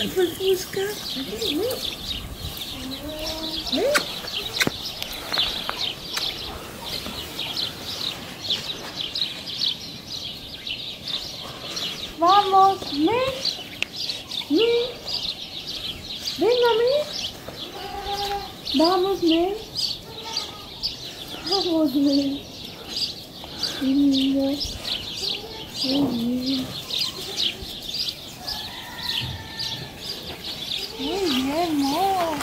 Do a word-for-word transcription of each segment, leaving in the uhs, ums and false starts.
Pues busca. Ven. Ven. Vamos, ven. Ven. Ven, mami. Vamos, ven. Vamos, ven. Niño. Muy bien, Mo.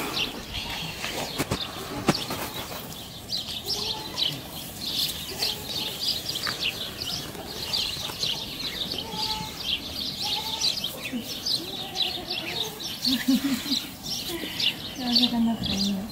Se va sacando premio.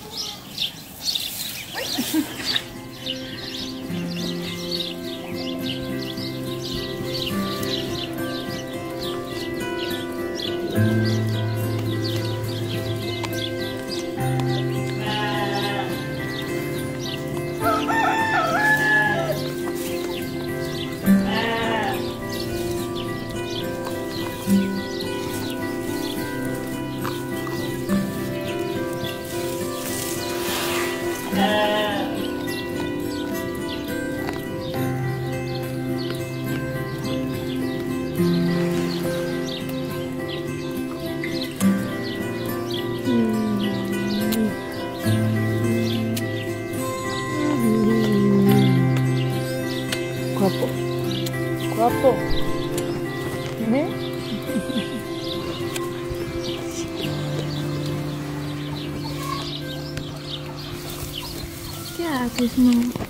Guapo, guapo, ¿ves? ¿Qué haces, no?